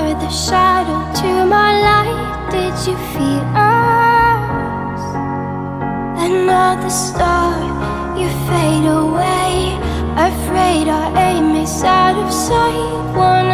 were the shadow to my light. Did you feel us? Another star, you fade away. Afraid our aim is out of sight. One